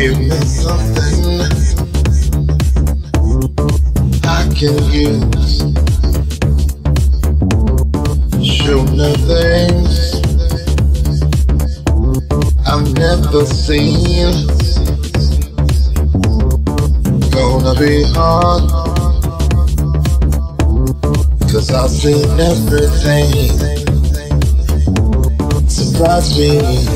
Give me something I can use. Show me things I've never seen. Gonna be hard, 'cause I've seen everything. Surprise me.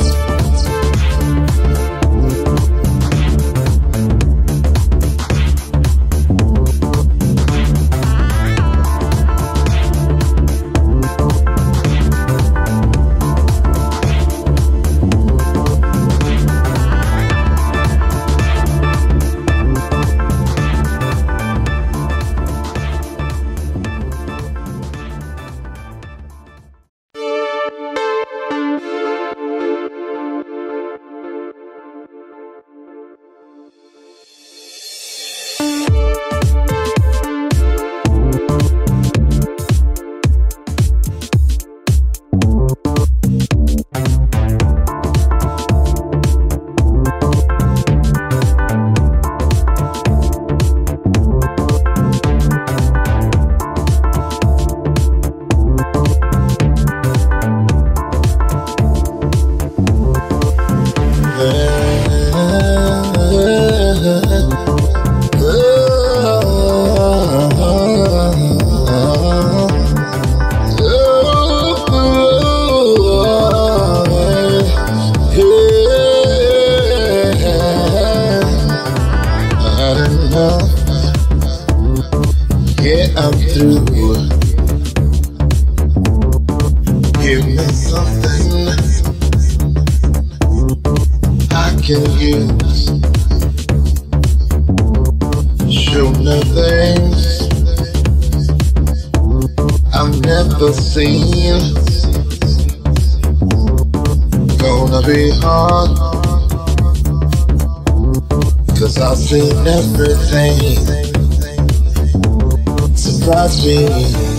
Yeah, I'm through. Give me something I can use. Show me things I've never seen. Gonna be hard, 'cause I've seen everything. Surprise me.